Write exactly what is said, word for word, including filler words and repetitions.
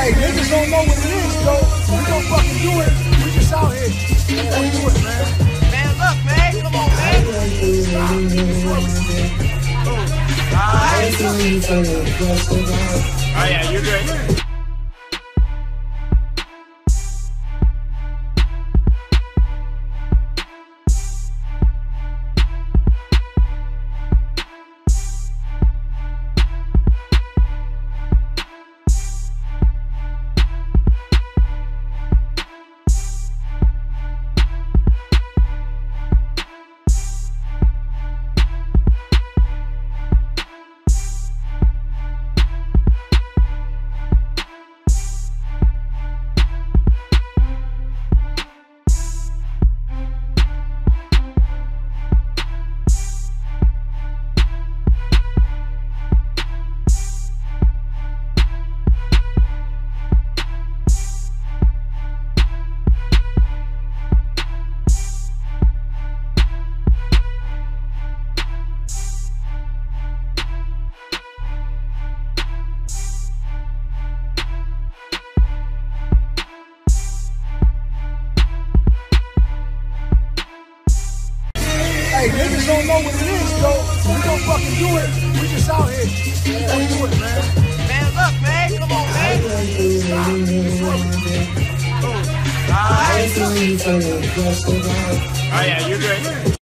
Hey, niggas don't know what it is, though. We don't fucking do it. We just out here. Let's do it, man. Man, look, man. Come on, man. Oh, yeah, you're good. Hey, niggas don't know what it is, though. We don't fucking do it. We just out here. Let's do it, man. Man, look, man. Come on, man. Oh, yeah, you're good.